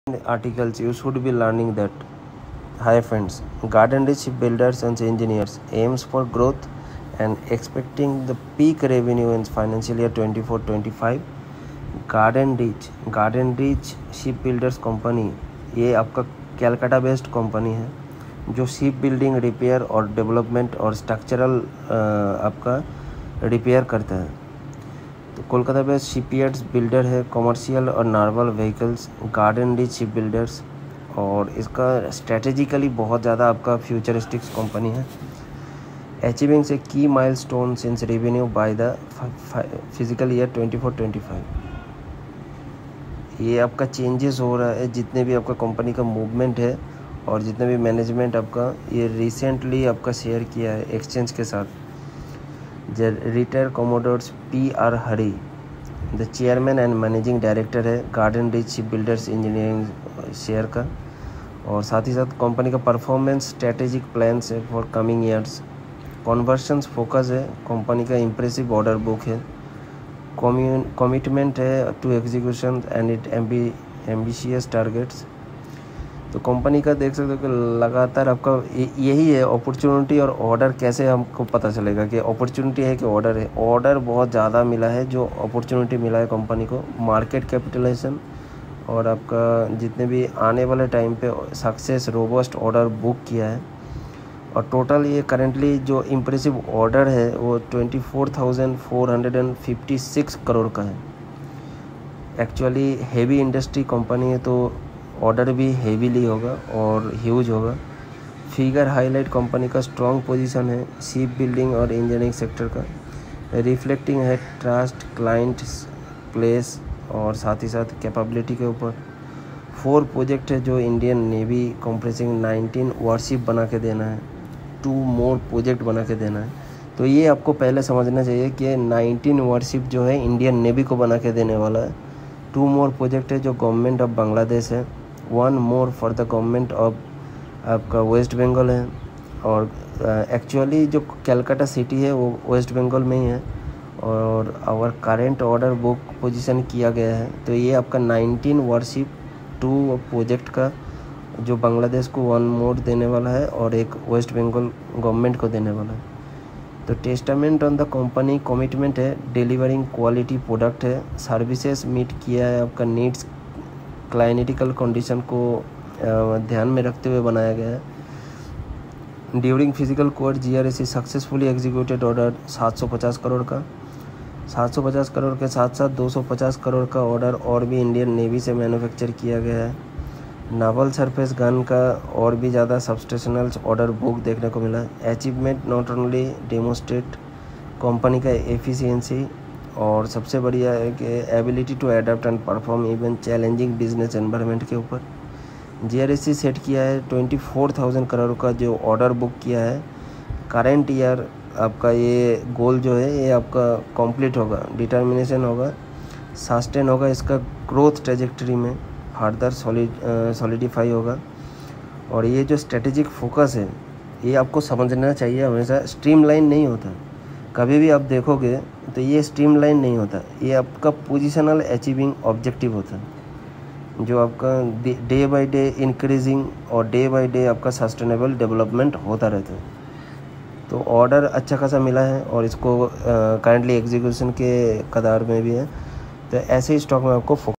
articles you should be learning that. Hi friends, Garden Rich Builders and Engineers aims for growth and expecting the peak revenue in financial year 24-25. Garden reach ship builders company, ये आपका Calcutta based company है जो ship building repair और development और structural आपका repair करता है। तो कोलकाता बेस्ड शिपयार्ड्स बिल्डर है कमर्शियल और naval vehicles garden reach ship builders, और इसका स्ट्रेटेजिकली बहुत ज़्यादा आपका फ्यूचरिस्टिक्स कंपनी है। Achieving a key milestone since revenue by the physical year 24-25। ये आपका चेंजेस हो रहा है, जितने भी आपका कंपनी का मूवमेंट है और जितने भी मैनेजमेंट आपका ये रिसेंटली आपका शेयर किया है एक्सचेंज के साथ। Retire commodores PR Hari the chairman and managing director है garden reach ship builders engineering share का, और साथ ही साथ कंपनी का परफॉर्मेंस स्ट्रेटेजिक प्लान्स है for coming years. Conversions focus है, कंपनी का इम्प्रेसिव ऑर्डर बुक है, कमिटमेंट है to execution and it ambitious targets. तो कंपनी का देख सकते हो कि लगातार आपका यही है अपॉर्चुनिटी और ऑर्डर। कैसे हमको पता चलेगा कि अपॉर्चुनिटी है कि ऑर्डर है? ऑर्डर बहुत ज़्यादा मिला है, जो अपॉर्चुनिटी मिला है कंपनी को। मार्केट कैपिटलाइजेशन और आपका जितने भी आने वाले टाइम पे सक्सेस रोबस्ट ऑर्डर बुक किया है, और टोटल ये करेंटली जो इम्प्रेसिव ऑर्डर है वो 24,456 करोड़ का है। एक्चुअली हेवी इंडस्ट्री कंपनी है तो ऑर्डर भी हेवीली होगा और ह्यूज होगा। फिगर हाईलाइट कंपनी का स्ट्रॉन्ग पोजीशन है शिप बिल्डिंग और इंजीनियरिंग सेक्टर का, रिफ्लेक्टिंग है ट्रस्ट क्लाइंट प्लेस और साथ ही साथ कैपेबिलिटी के ऊपर। 4 प्रोजेक्ट है जो इंडियन नेवी कंप्रेसिंग 19 वारशिप बना के देना है, 2 मोर प्रोजेक्ट बना के देना है। तो ये आपको पहले समझना चाहिए कि 19 वारशिप जो है इंडियन नेवी को बना के देने वाला है। 2 मोर प्रोजेक्ट है जो गवर्नमेंट ऑफ बांग्लादेश है, 1 more for the government of आपका वेस्ट बंगाल है, और एक्चुअली जो कलकत्ता सिटी है वो वेस्ट बंगाल में ही है, और our current order book position किया गया है। तो ये आपका 19 वारशिप 2 प्रोजेक्ट का जो बांग्लादेश को 1 मोर देने वाला है और एक वेस्ट बंगाल गवर्नमेंट को देने वाला है। तो testament on the company commitment है डिलीवरिंग क्वालिटी प्रोडक्ट है, सर्विसेज मीट किया है, आपका नीड्स क्लाइनेटिकल कंडीशन को ध्यान में रखते हुए बनाया गया है। During physical code GRSC successfully executed order 750 crore का, 750 करोड़ के साथ साथ 250 करोड़ का ऑर्डर और भी इंडियन नेवी से मैन्युफैक्चर किया गया है। नावल सरफेस गन का और भी ज़्यादा सब्सटेशनल ऑर्डर बुक देखने को मिला। Achievement not only demonstrate company का एफिशिएंसी, और सबसे बढ़िया है कि ability to adapt and perform even challenging business environment के ऊपर। GRSC सेट किया है 24,000 करोड़ का जो ऑर्डर बुक किया है। करेंट ईयर आपका ये गोल जो है ये आपका कंप्लीट होगा, डिटर्मिनेशन होगा, सस्टेन होगा, इसका ग्रोथ ट्रेजेक्टरी में फर्दर सॉलिडिफाई होगा। और ये जो स्ट्रेटेजिक फोकस है ये आपको समझना चाहिए, हमेशा स्ट्रीमलाइन नहीं होता। कभी भी आप देखोगे तो ये स्ट्रीमलाइन नहीं होता, ये आपका पोजिशनल अचीविंग ऑब्जेक्टिव होता है, जो आपका डे बाय डे इंक्रीजिंग और डे बाय डे आपका सस्टेनेबल डेवलपमेंट होता रहता है। तो ऑर्डर अच्छा खासा मिला है और इसको करेंटली एग्जीक्यूशन के कगार में भी है। तो ऐसे ही स्टॉक में आपको